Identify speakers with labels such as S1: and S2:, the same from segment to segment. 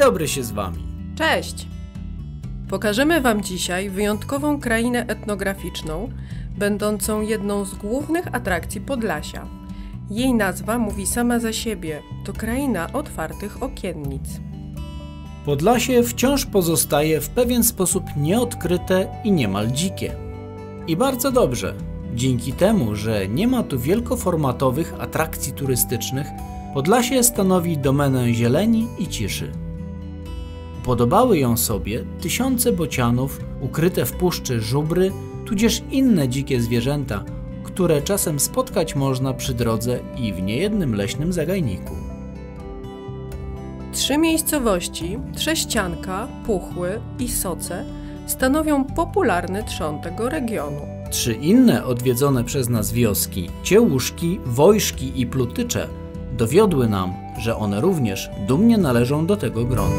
S1: dobry się z Wami.
S2: Cześć! Pokażemy Wam dzisiaj wyjątkową krainę etnograficzną, będącą jedną z głównych atrakcji Podlasia. Jej nazwa mówi sama za siebie, to kraina otwartych okiennic.
S1: Podlasie wciąż pozostaje w pewien sposób nieodkryte i niemal dzikie. I bardzo dobrze, dzięki temu, że nie ma tu wielkoformatowych atrakcji turystycznych, Podlasie stanowi domenę zieleni i ciszy. Podobały ją sobie tysiące bocianów ukryte w puszczy żubry, tudzież inne dzikie zwierzęta, które czasem spotkać można przy drodze i w niejednym leśnym zagajniku.
S2: 3 miejscowości, Trześcianka, Puchły i Soce, stanowią popularny trzon tego regionu.
S1: 3 inne odwiedzone przez nas wioski, Ciełuszki, Wojszki i Plutycze, dowiodły nam, że one również dumnie należą do tego grona.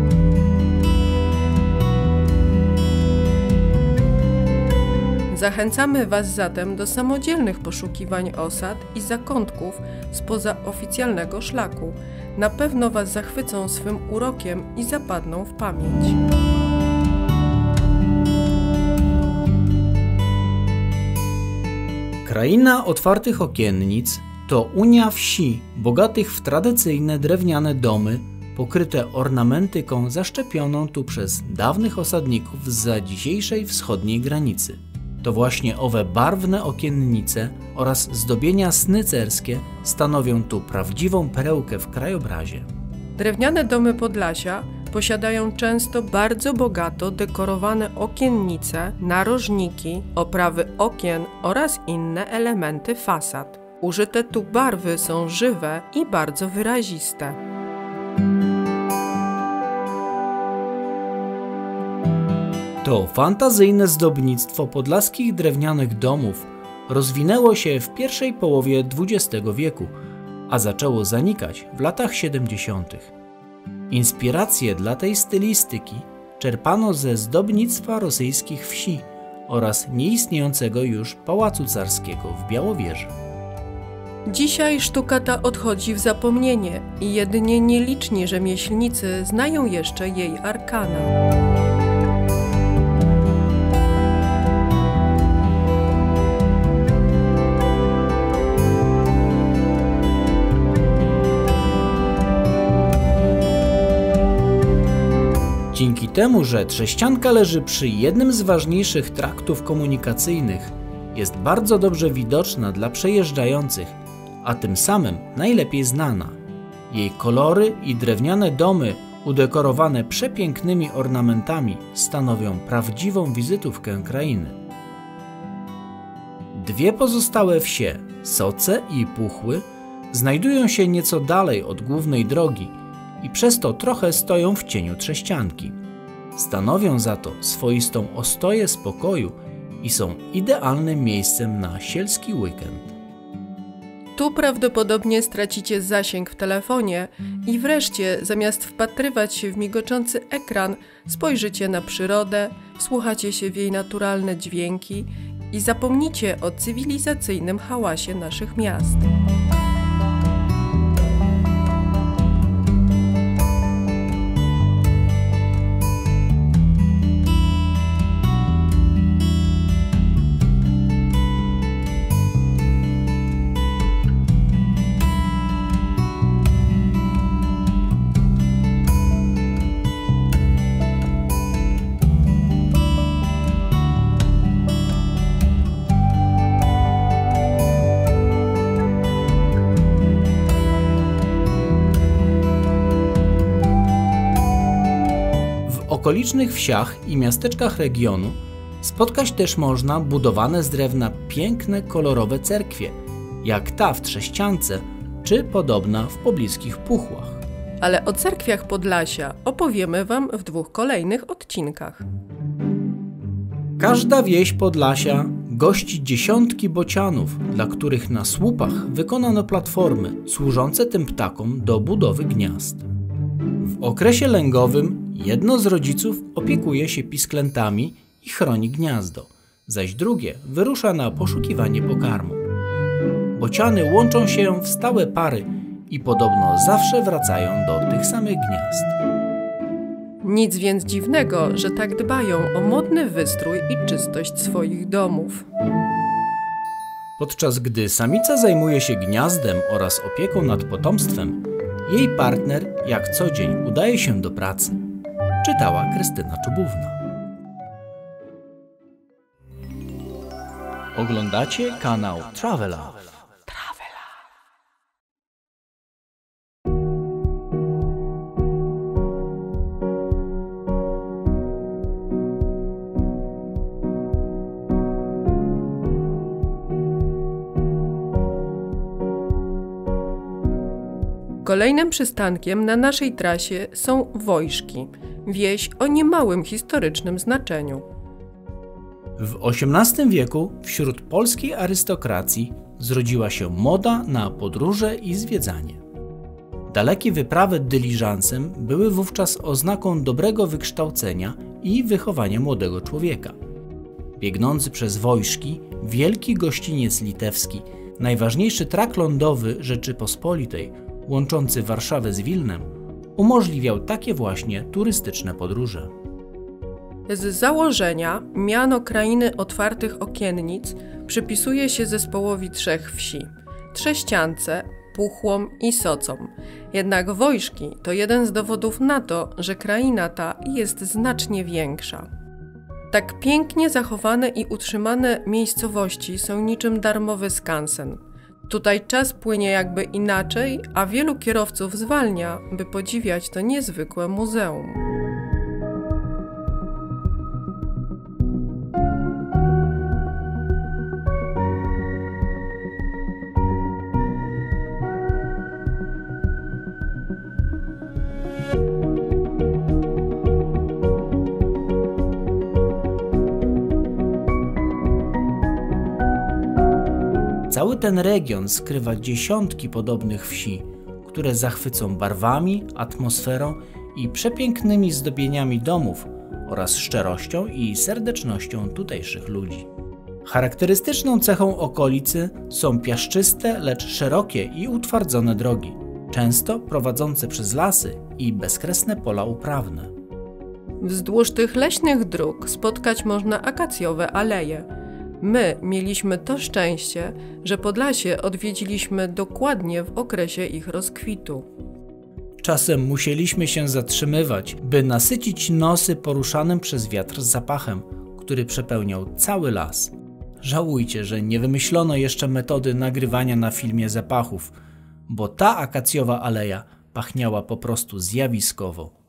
S2: Zachęcamy Was zatem do samodzielnych poszukiwań osad i zakątków spoza oficjalnego szlaku. Na pewno Was zachwycą swym urokiem i zapadną w pamięć.
S1: Kraina otwartych okiennic to unia wsi bogatych w tradycyjne drewniane domy, pokryte ornamentyką zaszczepioną tu przez dawnych osadników zza dzisiejszej wschodniej granicy. To właśnie owe barwne okiennice oraz zdobienia snycerskie stanowią tu prawdziwą perełkę w krajobrazie.
S2: Drewniane domy Podlasia posiadają często bardzo bogato dekorowane okiennice, narożniki, oprawy okien oraz inne elementy fasad. Użyte tu barwy są żywe i bardzo wyraziste.
S1: To fantazyjne zdobnictwo podlaskich drewnianych domów rozwinęło się w pierwszej połowie XX wieku, a zaczęło zanikać w latach 70. Inspiracje dla tej stylistyki czerpano ze zdobnictwa rosyjskich wsi oraz nieistniejącego już Pałacu Carskiego w Białowieży.
S2: Dzisiaj sztuka ta odchodzi w zapomnienie i jedynie nieliczni rzemieślnicy znają jeszcze jej arkana.
S1: Dzięki temu, że Trześcianka leży przy jednym z ważniejszych traktów komunikacyjnych, jest bardzo dobrze widoczna dla przejeżdżających, a tym samym najlepiej znana. Jej kolory i drewniane domy udekorowane przepięknymi ornamentami stanowią prawdziwą wizytówkę krainy. 2 pozostałe wsie, Soce i Puchły, znajdują się nieco dalej od głównej drogi i przez to trochę stoją w cieniu Trześcianki. Stanowią za to swoistą ostoję spokoju i są idealnym miejscem na sielski weekend.
S2: Tu prawdopodobnie stracicie zasięg w telefonie i wreszcie zamiast wpatrywać się w migoczący ekran, spojrzycie na przyrodę, wsłuchacie się w jej naturalne dźwięki i zapomnicie o cywilizacyjnym hałasie naszych miast.
S1: W okolicznych wsiach i miasteczkach regionu spotkać też można budowane z drewna piękne, kolorowe cerkwie, jak ta w Trześciance, czy podobna w pobliskich Puchłach.
S2: Ale o cerkwiach Podlasia opowiemy Wam w 2 kolejnych odcinkach.
S1: Każda wieś Podlasia gości dziesiątki bocianów, dla których na słupach wykonano platformy służące tym ptakom do budowy gniazd. W okresie lęgowym jedno z rodziców opiekuje się pisklętami i chroni gniazdo, zaś drugie wyrusza na poszukiwanie pokarmu. Bociany łączą się w stałe pary i podobno zawsze wracają do tych samych gniazd.
S2: Nic więc dziwnego, że tak dbają o modny wystrój i czystość swoich domów.
S1: Podczas gdy samica zajmuje się gniazdem oraz opieką nad potomstwem, jej partner jak co dzień udaje się do pracy. Czytała Krystyna Czubówna. Oglądacie kanał Travela.
S2: Kolejnym przystankiem na naszej trasie są Wojszki, wieś o niemałym historycznym znaczeniu.
S1: W XVIII wieku wśród polskiej arystokracji zrodziła się moda na podróże i zwiedzanie. Dalekie wyprawy dyliżansem były wówczas oznaką dobrego wykształcenia i wychowania młodego człowieka. Biegnący przez Wojszki, wielki gościniec litewski, najważniejszy trak lądowy Rzeczypospolitej, łączący Warszawę z Wilnem, umożliwiał takie właśnie turystyczne podróże.
S2: Z założenia miano krainy otwartych okiennic przypisuje się zespołowi 3 wsi – Trześciance, Puchłom i Socom. Jednak Wojszki to jeden z dowodów na to, że kraina ta jest znacznie większa. Tak pięknie zachowane i utrzymane miejscowości są niczym darmowy skansen. Tutaj czas płynie jakby inaczej, a wielu kierowców zwalnia, by podziwiać to niezwykłe muzeum.
S1: Cały ten region skrywa dziesiątki podobnych wsi, które zachwycą barwami, atmosferą i przepięknymi zdobieniami domów oraz szczerością i serdecznością tutejszych ludzi. Charakterystyczną cechą okolicy są piaszczyste, lecz szerokie i utwardzone drogi, często prowadzące przez lasy i bezkresne pola uprawne.
S2: Wzdłuż tych leśnych dróg spotkać można akacjowe aleje. My mieliśmy to szczęście, że Podlasie odwiedziliśmy dokładnie w okresie ich rozkwitu.
S1: Czasem musieliśmy się zatrzymywać, by nasycić nosy poruszanym przez wiatr zapachem, który przepełniał cały las. Żałujcie, że nie wymyślono jeszcze metody nagrywania na filmie zapachów, bo ta akacjowa aleja pachniała po prostu zjawiskowo.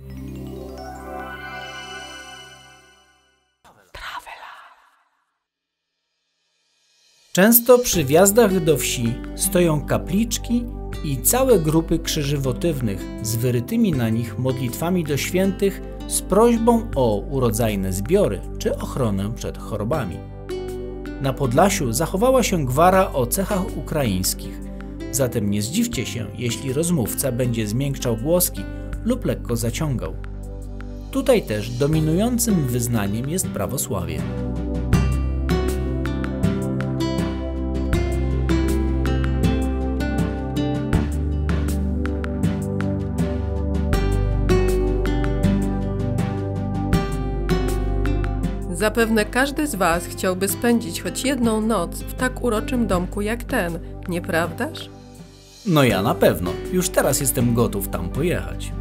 S1: Często przy wjazdach do wsi stoją kapliczki i całe grupy krzyży wotywnych z wyrytymi na nich modlitwami do świętych z prośbą o urodzajne zbiory czy ochronę przed chorobami. Na Podlasiu zachowała się gwara o cechach ukraińskich, zatem nie zdziwcie się, jeśli rozmówca będzie zmiękczał głoski lub lekko zaciągał. Tutaj też dominującym wyznaniem jest prawosławie.
S2: Zapewne każdy z Was chciałby spędzić choć jedną noc w tak uroczym domku jak ten, nieprawdaż?
S1: No ja na pewno. Już teraz jestem gotów tam pojechać.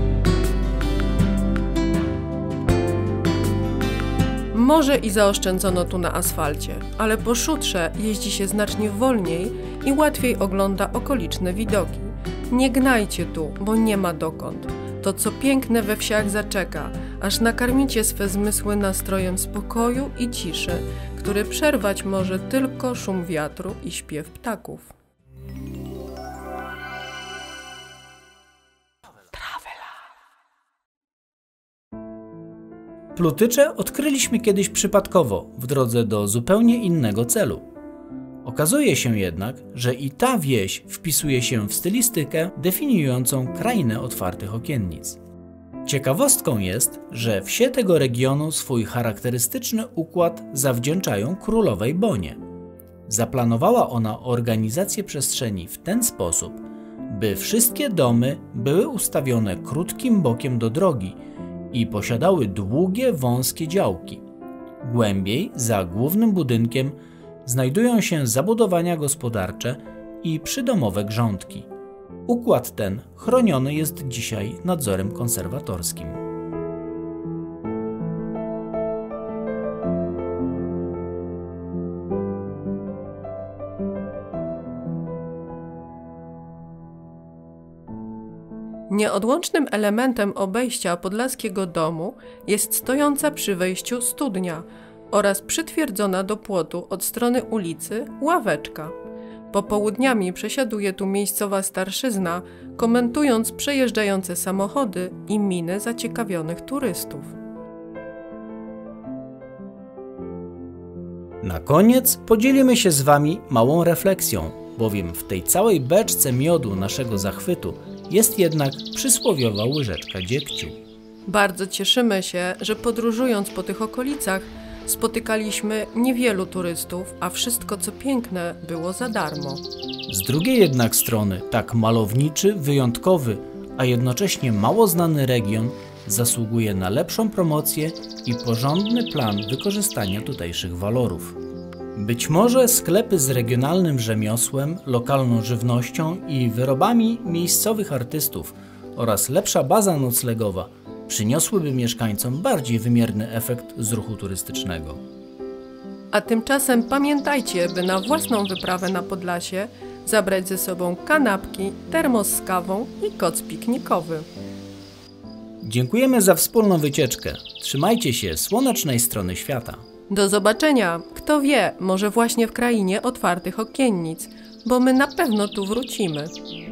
S2: Może i zaoszczędzono tu na asfalcie, ale po szutrze jeździ się znacznie wolniej i łatwiej ogląda okoliczne widoki. Nie gnajcie tu, bo nie ma dokąd. To, co piękne we wsiach zaczeka, aż nakarmicie swe zmysły nastrojem spokoju i ciszy, który przerwać może tylko szum wiatru i śpiew ptaków.
S1: Plutycze odkryliśmy kiedyś przypadkowo, w drodze do zupełnie innego celu. Okazuje się jednak, że i ta wieś wpisuje się w stylistykę definiującą krainę otwartych okiennic. Ciekawostką jest, że wsie tego regionu swój charakterystyczny układ zawdzięczają królowej Bonie. Zaplanowała ona organizację przestrzeni w ten sposób, by wszystkie domy były ustawione krótkim bokiem do drogi i posiadały długie, wąskie działki. Głębiej, za głównym budynkiem, znajdują się zabudowania gospodarcze i przydomowe grządki. Układ ten chroniony jest dzisiaj nadzorem konserwatorskim.
S2: Nieodłącznym elementem obejścia Podlaskiego Domu jest stojąca przy wejściu studnia oraz przytwierdzona do płotu od strony ulicy ławeczka. Popołudniami przesiaduje tu miejscowa starszyzna, komentując przejeżdżające samochody i miny zaciekawionych turystów.
S1: Na koniec podzielimy się z Wami małą refleksją, bowiem w tej całej beczce miodu naszego zachwytu jest jednak przysłowiowa łyżeczka dziegciu.
S2: Bardzo cieszymy się, że podróżując po tych okolicach spotykaliśmy niewielu turystów, a wszystko co piękne było za darmo.
S1: Z drugiej jednak strony tak malowniczy, wyjątkowy, a jednocześnie mało znany region zasługuje na lepszą promocję i porządny plan wykorzystania tutejszych walorów. Być może sklepy z regionalnym rzemiosłem, lokalną żywnością i wyrobami miejscowych artystów oraz lepsza baza noclegowa przyniosłyby mieszkańcom bardziej wymierny efekt z ruchu turystycznego.
S2: A tymczasem pamiętajcie, by na własną wyprawę na Podlasie zabrać ze sobą kanapki, termos z kawą i koc piknikowy.
S1: Dziękujemy za wspólną wycieczkę. Trzymajcie się słonecznej strony świata.
S2: Do zobaczenia! Kto wie, może właśnie w krainie otwartych okiennic, bo my na pewno tu wrócimy.